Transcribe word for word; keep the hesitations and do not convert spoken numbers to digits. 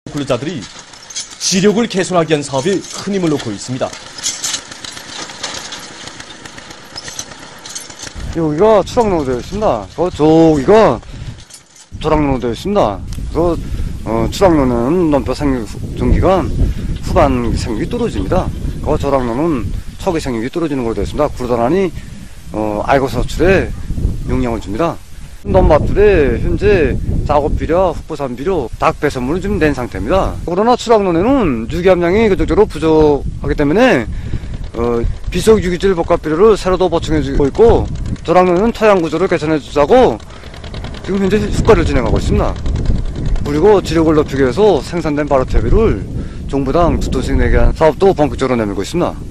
근로자들이 지력을 개선하기 위한 사업에 큰 힘을 놓고 있습니다. 여기가 추락로로 되어 있습니다. 저기가 조락로로 되어 있습니다. 그래서 어, 추락로는 넘벼 생육기간 후반 생육이 떨어집니다. 그 조락로는 초기 생육이 떨어지는 걸로 되어 있습니다. 구르다란이 어, 알고 서출에 영향을 줍니다. 넘밭들에 현재 작업비료, 흑보산비료, 닭 배선물을 좀 낸 상태입니다. 그러나 추락로에는 유기함량이 그쪽으로 부족하기 때문에 어, 비속유기질 복합비료를 새로도 보충해주고 있고, 조락로는 토양 구조를 개선해주자고 지금 현재 수과를 진행하고 있습니다. 그리고 지력을 높이기 위해서 생산된 바로테비를 정부당 두 톤씩 내게 한 사업도 본격적으로 내밀고 있습니다.